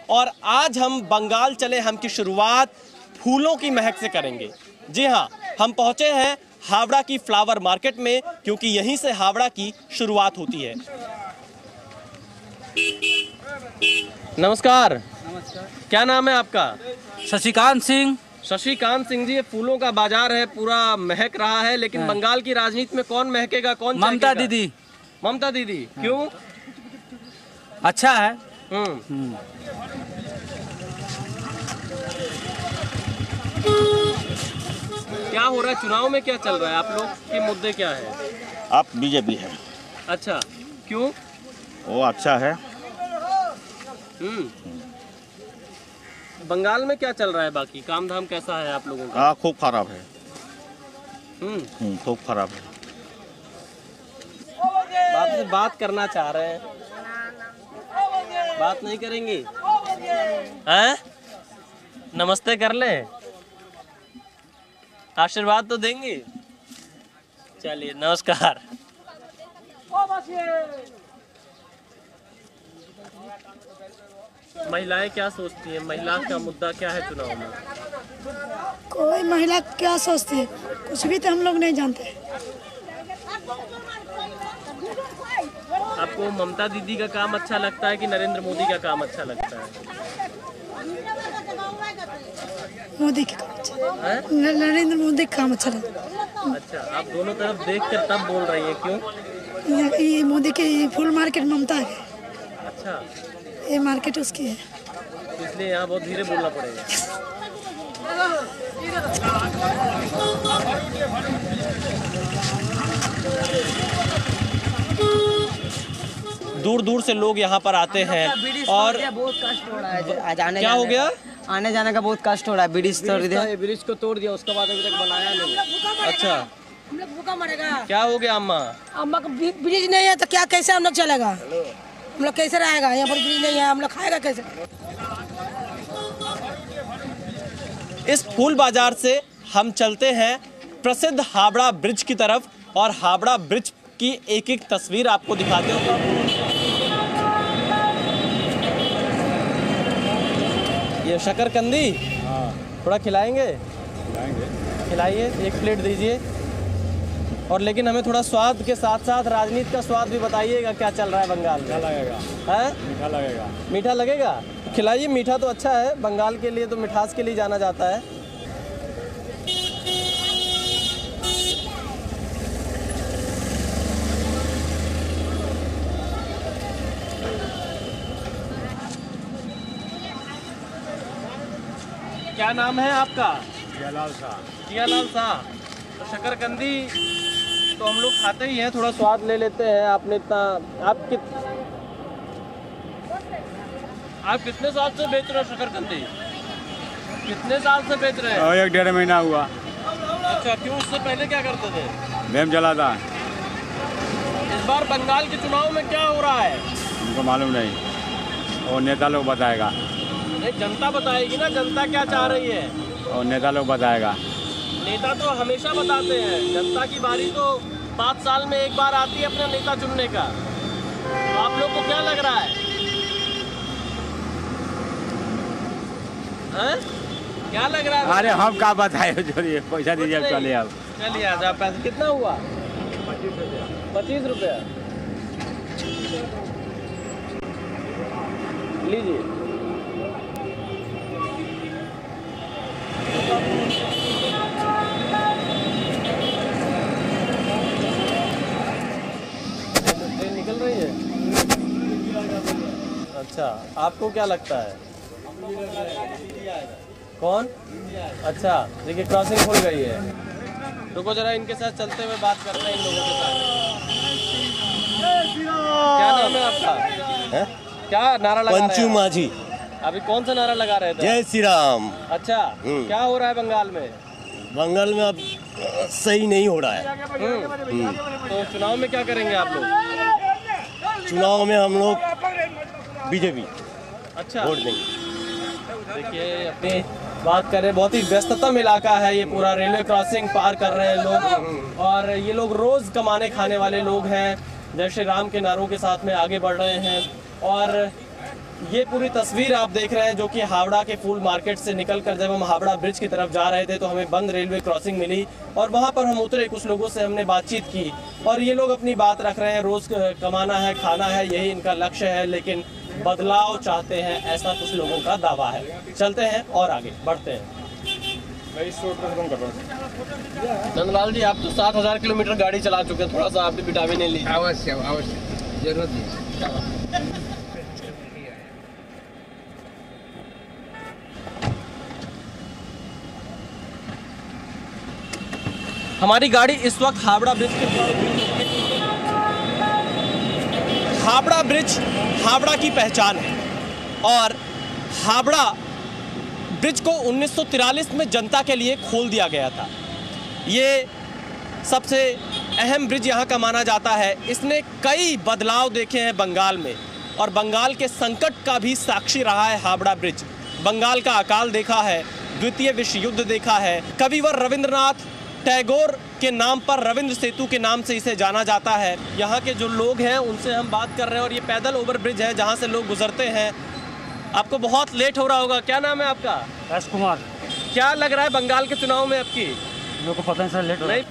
और आज हम बंगाल चले हम की शुरुआत फूलों की महक से करेंगे। जी हाँ, हम पहुंचे हैं हावड़ा की फ्लावर मार्केट में, क्योंकि यहीं से हावड़ा की शुरुआत होती है। नमस्कार। नमस्कार। क्या नाम है आपका? शशिकांत सिंह। शशिकांत सिंह जी, ये फूलों का बाजार है, पूरा महक रहा है, लेकिन बंगाल की राजनीति में कौन महकेगा, कौन ममता दीदी। ममता दीदी। क्यों? अच्छा है। क्या हो रहा है चुनाव में, क्या चल रहा है, आप लोग के मुद्दे क्या है? आप बीजेपी है। अच्छा, क्यों? वो अच्छा है। बंगाल में क्या चल रहा है, बाकी काम धाम कैसा है आप लोगों का? खूब खराब है। खूब खराब है। बात करना चाह रहे हैं, बात नहीं करेंगे? हैं? नमस्ते कर ले, आशीर्वाद तो देंगे। चलिए, नमस्कार। महिलाएं क्या सोचती हैं? महिला का मुद्दा क्या है चुनाव में? कोई महिला क्या सोचती है, कुछ भी तो हम लोग नहीं जानते। आपको ममता दीदी का काम अच्छा लगता है कि नरेंद्र मोदी का काम अच्छा लगता है? मोदी का काम अच्छा है। नरेंद्र मोदी का काम अच्छा लगता है। अच्छा, आप दोनों तरफ देखकर तब बोल रही हैं, क्यों? ये मोदी की फुल मार्केट ममता है। अच्छा, ये मार्केट उसकी है, इसलिए यहाँ बहुत धीरे बोलना पड़ेगा। दूर दूर से लोग यहाँ पर आते हैं और बहुत कष्ट हो रहा है। जाने क्या हो गया? आने जाने का बहुत कष्ट हो रहा है। ब्रिज तोड़ दिया, ब्रिज को तोड़ दिया, उसके बाद अभी तक बनाया नहीं। अच्छा, हम लोग भूखा मरेगा। क्या हो गया अम्मा? अम्मा का ब्रिज नहीं है तो क्या, कैसे हम लोग चलेगा? हम लोग कैसे रहेगा? यहाँ पर ब्रिज नहीं है, हम लोग खाएगा कैसे? इस फूल बाजार से हम चलते हैं प्रसिद्ध हावड़ा ब्रिज की तरफ और हावड़ा ब्रिज की एक एक तस्वीर आपको दिखाते हो। ये शकरकंदी थोड़ा खिलाएंगे? खिलाइए, एक प्लेट दीजिए। और लेकिन हमें थोड़ा स्वाद के साथ साथ राजनीति का स्वाद भी बताइएगा, क्या चल रहा है बंगाल में? मीठा लगेगा। है? मीठा लगेगा। मीठा लगेगा? खिलाइए। मीठा तो अच्छा है, बंगाल के लिए तो मिठास के लिए जाना जाता है। क्या नाम है आपका? जियालाल शाह। जियालाल शाह। तो शकरकंदी तो हम लोग खाते ही हैं, थोड़ा स्वाद ले लेते हैं। आपने इतना आप कितने साल से बेच रहे हो शकरकंदी? कितने साल से बेच रहे हैं? 1-1.5 महीना हुआ। अच्छा, क्यों? उससे पहले क्या करते थे? बैम जलाता। इस बार बंगाल के चुनाव में क्या हो रहा है? हमको मालूम नहीं, और नेता लोग बताएगा। नहीं, जनता बताएगी ना, जनता क्या चाह रही है? और नेता लोग बताएगा। नेता तो हमेशा बताते हैं, जनता की बारी तो 5 साल में एक बार आती है अपना नेता चुनने का। तो आप लोग को क्या लग रहा है? हैं? क्या लग रहा है? अरे हम क्या बताए, जो पैसा दीजिए, चलिए। अब चलिए, आजा। पैसा कितना हुआ? 25 रुपया। लीजिए। ट्रेन निकल रही है? अच्छा, आपको क्या लगता है? कौन? अच्छा, देखिए क्रॉसिंग खुल गई है। रुको जरा, इनके साथ चलते हुए बात करते हैं इन लोगों के साथ। क्या नाम है आपका? है? क्या नारा लगा रहे हैं? पंचू माझी। अभी कौन सा नारा लगा रहे थे? जय श्री राम। अच्छा, क्या हो रहा है बंगाल में? बंगाल में अब सही नहीं हो रहा है। तो चुनाव में क्या करेंगे आप लोग? चुनाव में हम लोग बीजेपी अच्छा, वोट देंगे। देखिए, अपनी बात करें, बहुत ही व्यस्ततम इलाका है ये पूरा। रेलवे क्रॉसिंग पार कर रहे हैं लोग, और ये लोग रोज कमाने खाने वाले लोग हैं। जय श्री राम के नारों के साथ में आगे बढ़ रहे हैं। और ये पूरी तस्वीर आप देख रहे हैं जो कि हावड़ा के फूल मार्केट से निकलकर जब हम हावड़ा ब्रिज की तरफ जा रहे थे तो हमें बंद रेलवे क्रॉसिंग मिली और वहाँ पर हम उतरे, कुछ लोगों से हमने बातचीत की और ये लोग अपनी बात रख रहे हैं। रोज़ कमाना है, खाना है, यही इनका लक्ष्य है, लेकिन बदलाव चाहते हैं, ऐसा कुछ लोगों का दावा है। चलते हैं और आगे बढ़ते हैं। नंदलाल जी, आप तो 7000 किलोमीटर गाड़ी चला चुके हैं, थोड़ा सा आप भी विटामिन ले लीजिए। अवश्य अवश्य जरूर जी। हमारी गाड़ी इस वक्त हावड़ा ब्रिज के हावड़ा ब्रिज हावड़ा की पहचान है और हावड़ा ब्रिज को 1943 में जनता के लिए खोल दिया गया था। ये सबसे अहम ब्रिज यहाँ का माना जाता है। इसने कई बदलाव देखे हैं बंगाल में और बंगाल के संकट का भी साक्षी रहा है हावड़ा ब्रिज। बंगाल का अकाल देखा है, द्वितीय विश्व युद्ध देखा है। कविवर रविंद्रनाथ टैगोर के नाम पर रविंद्र सेतु के नाम से इसे जाना जाता है। यहाँ के जो लोग हैं उनसे हम बात कर रहे हैं और ये पैदल ओवर ब्रिज है जहाँ से लोग गुजरते हैं। आपको बहुत लेट हो रहा होगा, क्या नाम है आपका? राजकुमार। क्या लग रहा है बंगाल के चुनाव में आपकी? मेरे को पता नहीं सर, लेट हो रहा है।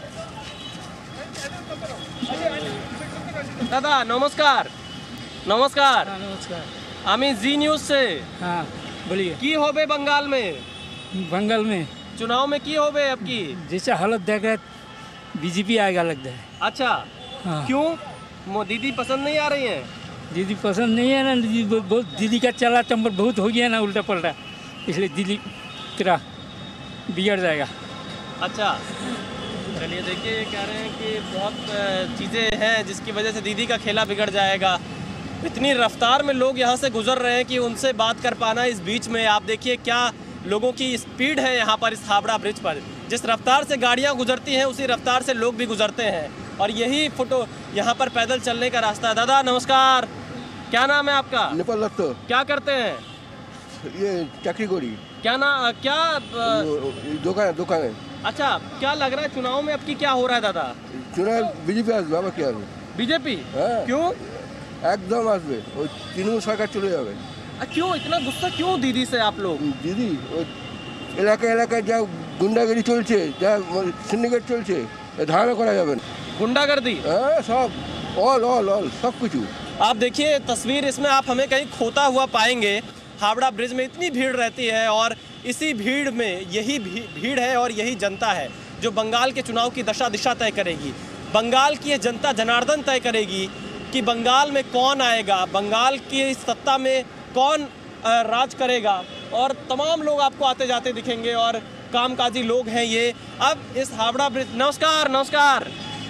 दादा नमस्कार। नमस्कार। नमस्कार। আমি जी न्यूज से। हाँ बोलिए। की होबे बंगाल में? बंगाल में चुनाव में की होबे आपकी? जैसे हालत देख रहे बीजेपी आएगा लगता है। अच्छा, हाँ। क्यों? दीदी पसंद नहीं आ रही हैं? दीदी पसंद नहीं है ना, दीदी का चला चंबल बहुत हो गया ना उल्टा पलटा, इसलिए दीदी तेरा बिगड़ जाएगा। अच्छा, चलिए देखिए, ये कह रहे हैं कि बहुत चीज़ें हैं जिसकी वजह से दीदी का खेला बिगड़ जाएगा। इतनी रफ्तार में लोग यहाँ से गुजर रहे हैं कि उनसे बात कर पाना इस बीच में, आप देखिए क्या लोगों की स्पीड है यहाँ पर इस हावड़ा ब्रिज पर। जिस रफ्तार से गाड़ियाँ गुजरती हैं उसी रफ्तार से लोग भी गुजरते हैं और यही फोटो यहाँ पर पैदल चलने का रास्ता है। दादा नमस्कार, क्या नाम है आपका? नेपाल लगता क्या करते हैं? ये चाकरी गोरी क्या ना क्या दुकान है। अच्छा, क्या लग रहा है चुनाव में अब की क्या हो रहा है दादा? चुनाव बीजेपी আসবে বাবা কি আসবে? बीजेपी? हाँ। क्यों? একদম আসবে, ওই তৃণমূল সরকার চলে যাবে। क्यों इतना गुस्सा क्यों दीदी से आप लोग? দিদি ওই এলাকায় যা গুন্ডাগিরি চলছে, যা সিন্ডিকেট চলছে, ধারণা করা যাবে না। गुंडागर्दी? হ্যাঁ সব অল সব কিছু। आप देखिए तस्वीर, इसमें आप हमें कहीं खोता हुआ पाएंगे। हावड़ा ब्रिज में इतनी भीड़ रहती है और इसी भीड़ में यही भीड़ है और यही जनता है जो बंगाल के चुनाव की दशा दिशा तय करेगी। बंगाल की ये जनता जनार्दन तय करेगी कि बंगाल में कौन आएगा, बंगाल की सत्ता में कौन राज करेगा। और तमाम लोग आपको आते जाते दिखेंगे और कामकाजी लोग हैं ये। अब इस हावड़ा ब्रिज, नमस्कार नमस्कार,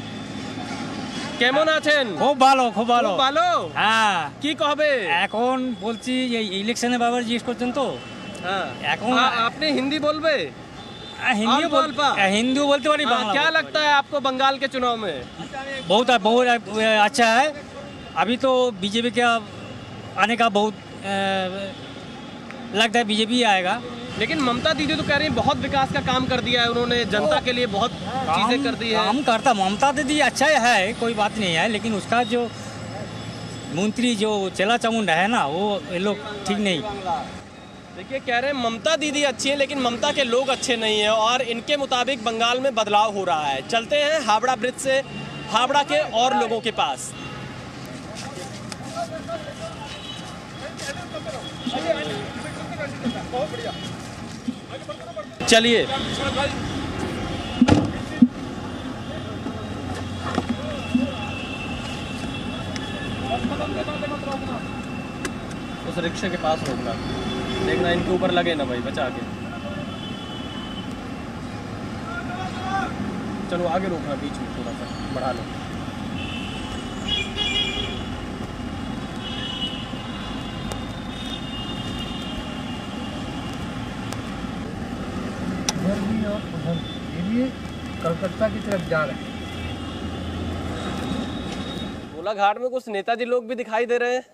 কেমন আছেন? খুব ভালো, খুব ভালো। খুব ভালো? হ্যাঁ। কি কবে? এখন বলছি এই ইলেকশনে বাবার জিজ্ঞেস করছেন তো। হ্যাঁ। এখন আপনি हिंदी बोलबे? हिंदी बोलते पारी, बांग्ला। क्या लगता है आपको बंगाल के चुनाव में? बहुत अच्छा है। अभी तो बीजेपी का आने का बहुत लगता है, बीजेपी आएगा। लेकिन ममता दीदी तो कह रही है बहुत विकास का काम कर दिया है उन्होंने, जनता के लिए बहुत चीजें कर दी है। काम करता ममता दीदी अच्छा है, कोई बात नहीं है, लेकिन उसका जो मंत्री जो चेला चामुंडा है ना, वो ये लोग ठीक नहीं। देखिए, कह रहे हैं ममता दीदी अच्छी है लेकिन ममता के लोग अच्छे नहीं है और इनके मुताबिक बंगाल में बदलाव हो रहा है। चलते हैं हावड़ा ब्रिज से हावड़ा के और लोगों के पास। चलिए, उस रिक्शे के पास रोकना, देखना इनके ऊपर लगे ना भाई, बचा के। चलो आगे रोकना, बीच में थोड़ा सा बढ़ा लो। कलकत्ता की तरफ जा रहे हैं। गोलाघाट में कुछ नेताजी लोग भी दिखाई दे रहे हैं।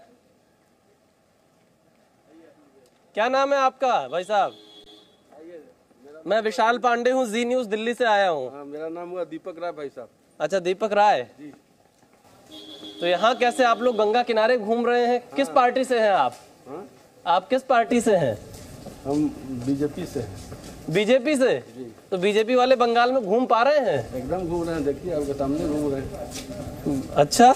क्या नाम है आपका भाई साहब? मैं विशाल पांडे हूँ, जी न्यूज दिल्ली से आया हूँ। मेरा नाम हुआ दीपक राय भाई साहब। अच्छा, दीपक राय जी। तो यहाँ कैसे आप लोग गंगा किनारे घूम रहे हैं? किस पार्टी से हैं आप? आप किस पार्टी से हैं? हम बीजेपी से हैं। बीजेपी से? तो बीजेपी वाले बंगाल में घूम पा रहे हैं? एकदम घूम रहे हैं, देखिए आपके सामने घूम रहे हैं। अच्छा,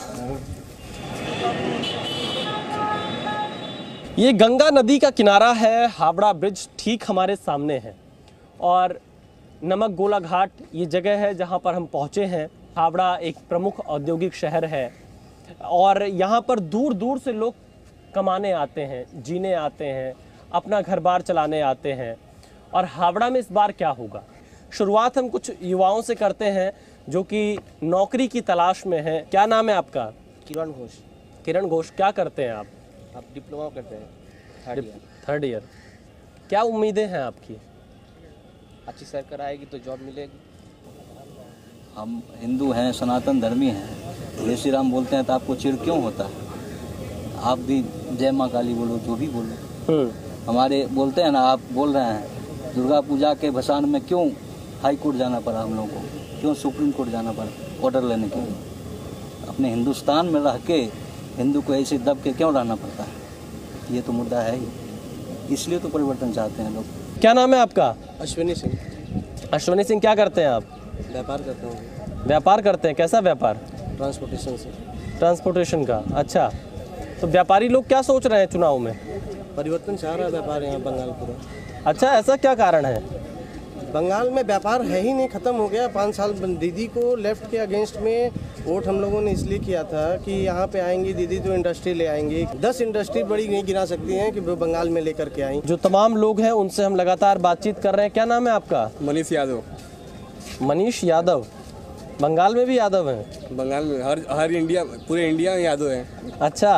ये गंगा नदी का किनारा है, हावड़ा ब्रिज ठीक हमारे सामने है और नमक गोला घाट ये जगह है जहाँ पर हम पहुँचे हैं। हावड़ा एक प्रमुख औद्योगिक शहर है और यहाँ पर दूर दूर से लोग कमाने आते हैं, जीने आते हैं, अपना घर बार चलाने आते हैं। और हावड़ा में इस बार क्या होगा, शुरुआत हम कुछ युवाओं से करते हैं जो कि नौकरी की तलाश में हैं। क्या नाम है आपका? किरण घोष। किरण घोष, क्या करते हैं आप? डिप्लोमा करते हैं, थर्ड ईयर। क्या उम्मीदें हैं आपकी? अच्छी सरकार आएगी तो जॉब मिलेगी। हम हिंदू हैं, सनातन धर्मी हैं, जय श्री राम बोलते हैं तो आपको चिढ़ क्यों होता है? आप भी जय माँ काली बोलो, जो भी बोलो। हमारे बोलते हैं ना, आप बोल रहे हैं दुर्गा पूजा के भसान में क्यों हाई कोर्ट जाना पड़ा हम लोगों को, क्यों सुप्रीम कोर्ट जाना पड़ा ऑर्डर लेने के लिए? अपने हिंदुस्तान में रह के हिंदू को ऐसे दब के क्यों रहना पड़ता है? ये तो मुद्दा है ही, इसलिए तो परिवर्तन चाहते हैं लोग। क्या नाम है आपका? अश्विनी सिंह। अश्विनी सिंह, क्या करते हैं आप? व्यापार करता हूँ। व्यापार करते हैं, कैसा व्यापार? ट्रांसपोर्टेशन से। ट्रांसपोर्टेशन का, अच्छा। तो व्यापारी लोग क्या सोच रहे हैं चुनाव में? परिवर्तन चाह रहा है व्यापार यहाँ बंगाल पूरा। अच्छा, ऐसा क्या कारण है? बंगाल में व्यापार है ही नहीं, ख़त्म हो गया। 5 साल दीदी को लेफ्ट के अगेंस्ट में वोट हम लोगों ने इसलिए किया था कि यहाँ पे आएंगी दीदी तो इंडस्ट्री ले आएंगी। 10 इंडस्ट्री बड़ी नहीं गिना सकती हैं कि वो बंगाल में लेकर के आई। जो तमाम लोग हैं उनसे हम लगातार बातचीत कर रहे हैं। क्या नाम है आपका? मनीष यादव। मनीष यादव। बंगाल में भी यादव हैं? बंगाल में हर इंडिया, पूरे इंडिया में यादव हैं। अच्छा,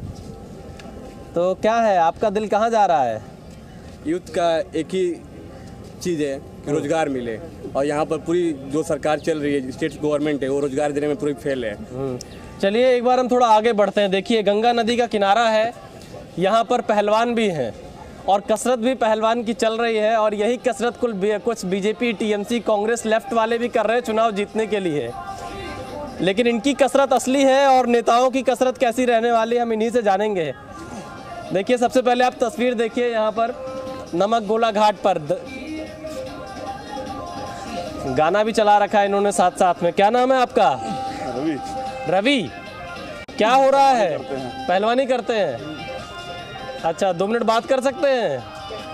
तो क्या है, आपका दिल कहाँ जा रहा है? यूथ का एक ही चीज़ है कि रोजगार मिले, और यहाँ पर पूरी जो सरकार चल रही है, स्टेट गवर्नमेंट है, वो रोजगार देने में पूरी फेल है। चलिए एक बार हम थोड़ा आगे बढ़ते हैं। देखिए, गंगा नदी का किनारा है, यहाँ पर पहलवान भी हैं और कसरत भी पहलवान की चल रही है और यही कसरत कुछ बीजेपी, टीएमसी, कांग्रेस, लेफ्ट वाले भी कर रहे हैं चुनाव जीतने के लिए। लेकिन इनकी कसरत असली है और नेताओं की कसरत कैसी रहने वाली है हम इन्हीं से जानेंगे। देखिए, सबसे पहले आप तस्वीर देखिए, यहाँ पर नमक गोला घाट पर गाना भी चला रखा है इन्होंने साथ साथ में। क्या नाम है आपका? रवि। रवि, क्या हो रहा है? पहलवानी करते हैं? अच्छा, 2 मिनट बात कर सकते हैं?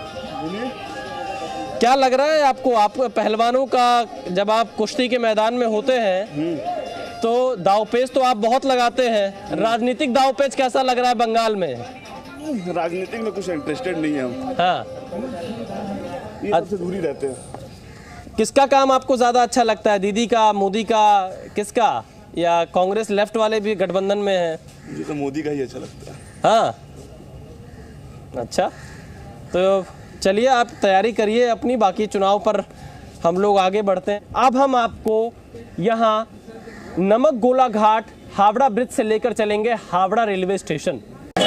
क्या लग रहा है आपको, आप पहलवानों का, जब आप कुश्ती के मैदान में होते हैं तो दावपेच तो आप बहुत लगाते हैं, राजनीतिक दावपेच कैसा लग रहा है बंगाल में? राजनीतिक में कुछ इंटरेस्टेड नहीं है हम। हाँ, ये सबसे दूरी रहते हैं। किसका काम आपको ज़्यादा अच्छा लगता है, दीदी का, मोदी का, किसका? या कांग्रेस लेफ्ट वाले भी गठबंधन में हैं? मुझे तो मोदी का ही अच्छा लगता है। हाँ, अच्छा, तो चलिए आप तैयारी करिए अपनी, बाकी चुनाव पर हम लोग आगे बढ़ते हैं। अब हम आपको यहाँ नमक गोला घाट हावड़ा ब्रिज से लेकर चलेंगे Howrah railway station.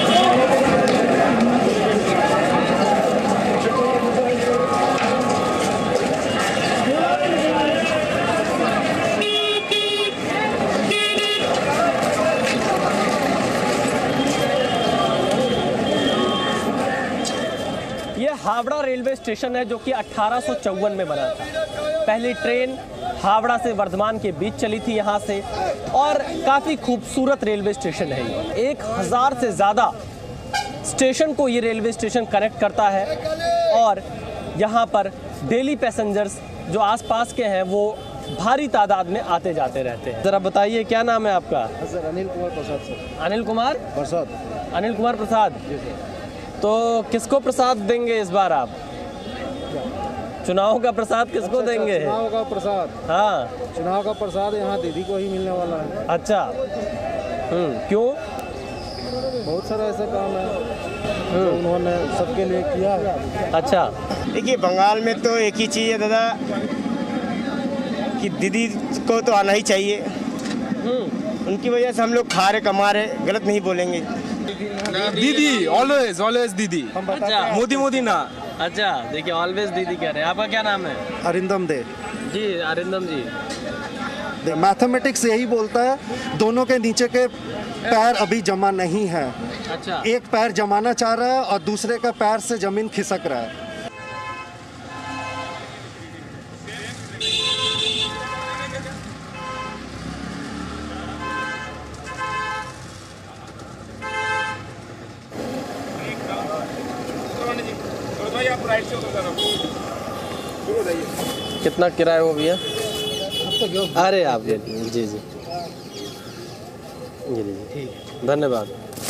Howrah railway station है जो कि 1854 में बना था। पहली ट्रेन हावड़ा से वर्धमान के बीच चली थी यहाँ से, और काफ़ी खूबसूरत रेलवे स्टेशन है ये। 1000 से ज़्यादा स्टेशन को ये रेलवे स्टेशन कनेक्ट करता है और यहाँ पर डेली पैसेंजर्स जो आसपास के हैं वो भारी तादाद में आते जाते रहते हैं। ज़रा बताइए, क्या नाम है आपका? Sir, Anil Kumar Prasad sir. अनिल कुमार प्रसाद। अनिल कुमार प्रसाद। तो किसको प्रसाद देंगे इस बार आप? चुनाव का प्रसाद किसको देंगे? चुनाव का प्रसाद? हाँ, चुनाव का प्रसाद यहाँ दीदी को ही मिलने वाला है। अच्छा, क्यों? बहुत सारा ऐसा काम है जो उन्होंने सबके लिए किया है। अच्छा, देखिए, बंगाल में तो एक ही चीज़ है दादा कि दीदी को तो आना ही चाहिए। उनकी वजह से हम लोग खा रहे, कमा रहे, गलत नहीं बोलेंगे। दीदी, ऑलवेज ऑलवेज दीदी। अच्छा, मोदी मोदी ना। अच्छा, देखिए, ऑलवेज दीदी कह रहे हैं। आपका क्या नाम है? अरिंदम दे जी। अरिंदम जी, मैथमेटिक्स यही बोलता है, दोनों के नीचे के पैर अभी जमा नहीं है। अच्छा। एक पैर जमाना चाह रहा है और दूसरे का पैर से जमीन खिसक रहा है। कितना किराया हो भैया? अरे आप ले लीजिए। जी जी जी जी ठीक, धन्यवाद।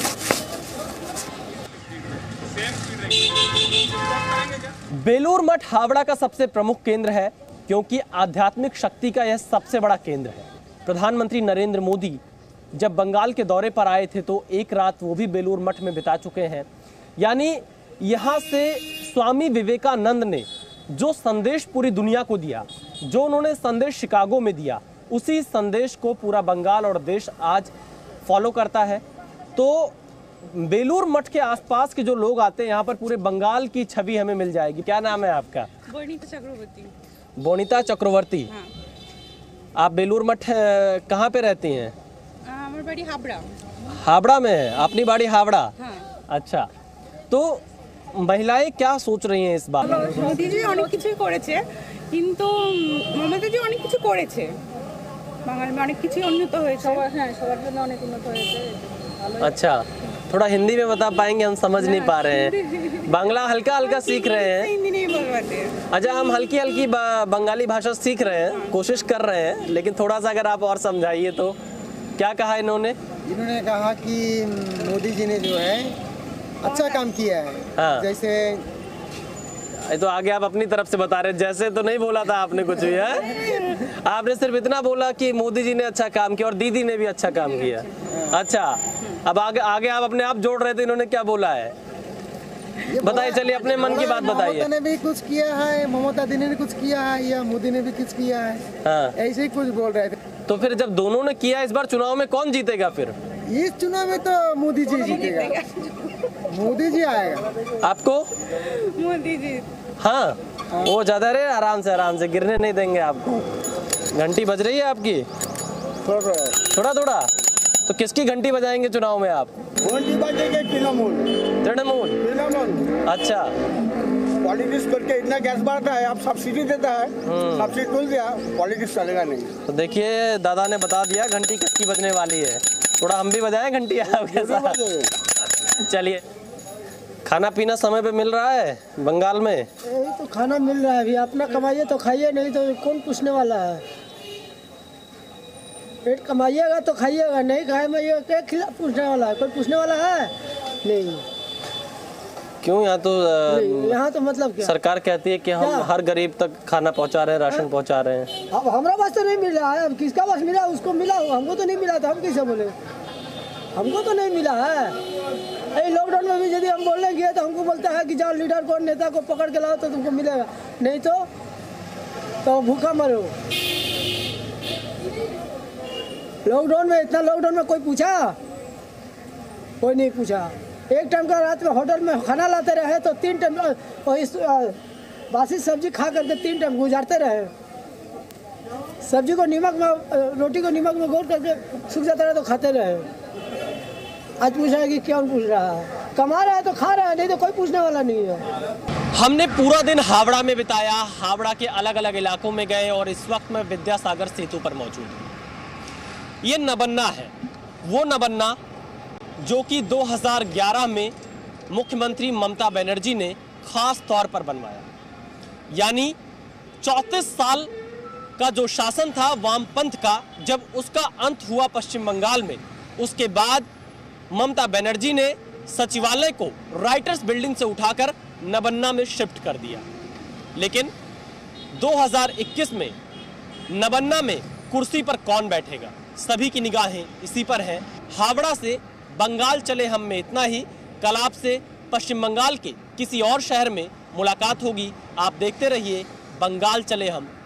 बेलूर मठ हावड़ा का सबसे प्रमुख केंद्र है क्योंकि आध्यात्मिक शक्ति का यह सबसे बड़ा केंद्र है। प्रधानमंत्री नरेंद्र मोदी जब बंगाल के दौरे पर आए थे तो एक रात वो भी बेलूर मठ में बिता चुके हैं। यानी यहाँ से स्वामी विवेकानंद ने जो संदेश पूरी दुनिया को दिया, जो उन्होंने संदेश शिकागो में दिया, उसी संदेश को पूरा बंगाल और देश आज फॉलो करता है। तो बेलूर मठ के आसपास के जो लोग आते हैं यहाँ पर पूरे बंगाल की छवि हमें मिल जाएगी। क्या नाम है आपका? बोनीता चक्रवर्ती। बोनीता चक्रवर्ती। हाँ। आप बेलूर मठ कहाँ पे रहती हैं? हमारी बाड़ी हावड़ा। हावड़ा में है? अपनी बाड़ी हावड़ा? हाँ। अच्छा, तो महिलाएं क्या सोच रही हैं इस बार? मोदी जी অনেক কিছুই করেছে কিন্তু মমতা जी অনেক কিছু করেছে, বাঙালি অনেক কিছু উন্নত হয়েছে। হ্যাঁ, সবার জন্য অনেক উন্নত হয়েছে। अच्छा, थोड़ा हिंदी में बता पाएंगे? हम समझ नहीं पा रहे हैं, बांग्ला हल्का हल्का सीख रहे हैं। हिंदी नहीं बोल पाते। अच्छा, हम हल्की हल्की बंगाली भाषा सीख रहे हैं, कोशिश कर रहे हैं, लेकिन थोड़ा सा अगर आप और समझाइए तो। क्या कहा इन्होंने? इन्होंने कहा कि मोदी जी ने जो है अच्छा काम किया है। हाँ। जैसे तो आगे आप अपनी तरफ से बता रहे हैं, जैसे तो नहीं बोला था आपने कुछ भी है? आपने सिर्फ इतना बोला कि मोदी जी ने अच्छा काम किया और दीदी ने भी अच्छा काम किया। अच्छा, अब आगे आप अपने आप जोड़ रहे थे, इन्होंने क्या बोला है बताइए? चलिए अपने मन की बात बताइए। ममता ने भी कुछ किया है, ममता दी ने कुछ किया है, या मोदी ने भी कुछ किया है। हाँ। ऐसे ही कुछ बोल रहे थे। तो फिर जब दोनों ने किया, इस बार चुनाव में कौन जीतेगा फिर? इस चुनाव में तो मोदी जी जीतेगा, मोदी जी आएगा। आपको? मोदी जी। हाँ, वो ज्यादा रे, आराम से गिरने नहीं देंगे आपको। घंटी बज रही है आपकी? थोड़ा। तो किसकी घंटी बजाएंगे चुनाव में आप? घंटी बजेंगे तृणमूल। अच्छा, पॉलिटिक्स करके इतना गैस बढ़ता है, आप सब्सिडी देता है, सब्सिडी खोल दिया, पॉलिटिक्स चलेगा नहीं। तो देखिए दादा ने बता दिया घंटी किसकी बजने वाली है। थोड़ा हम भी बजाएं घंटी आपके साथ? चलिए, खाना पीना समय पे मिल रहा है बंगाल में? यही तो खाना मिल रहा है अभी, अपना कमाइए तो खाइए, नहीं तो कौन पूछने वाला है। पेट कमाइएगा तो खाइएगा, नहीं खाए में ये क्या खिलाफ पूछने वाला है? कोई पूछने वाला है नहीं। क्यों? यहाँ तो मतलब क्या? सरकार कहती है कि हम हर गरीब तक खाना पहुँचा रहे हैं, राशन पहुँचा रहे हैं। अब हमारा पास तो नहीं मिल रहा है, अब किसका पास मिला? उसको मिला, हमको तो नहीं मिला, तो हम कैसे बोले? हमको तो नहीं मिला है। लॉकडाउन में भी यदि हम बोलने गए तो हमको बोलता है कि जाओ लीडर को, नेता को पकड़ के लाओ तो तुमको मिलेगा, नहीं तो भूखा मरो। लॉकडाउन में लॉकडाउन में कोई पूछा? कोई नहीं पूछा। एक टाइम का रात में होटल में खाना लाते रहे तो 3 टाइम बासी सब्जी खा करके 3 टाइम गुजारते रहे। सब्जी को नमक में, रोटी को नमक में घोट करके सूख जाता रहे तो खाते रहे। आज पूछा है कि क्यों पूछ रहा है? कमा रहा है तो खा रहा है, नहीं तो कोई पूछने वाला नहीं है। हमने पूरा दिन हावड़ा में बिताया, हावड़ा के अलग अलग इलाकों में गए और इस वक्त मैं विद्यासागर सेतु पर मौजूद हूँ। ये नबन्ना है, वो नबन्ना जो कि 2011 में मुख्यमंत्री ममता बनर्जी ने खास तौर पर बनवाया। यानी 34 साल का जो शासन था वामपंथ का, जब उसका अंत हुआ पश्चिम बंगाल में, उसके बाद ममता बनर्जी ने सचिवालय को राइटर्स बिल्डिंग से उठाकर नबन्ना में शिफ्ट कर दिया। लेकिन 2021 में नबन्ना में कुर्सी पर कौन बैठेगा, सभी की निगाहें इसी पर हैं। हावड़ा से बंगाल चले हम में इतना ही। कल आपसे पश्चिम बंगाल के किसी और शहर में मुलाकात होगी। आप देखते रहिए बंगाल चले हम।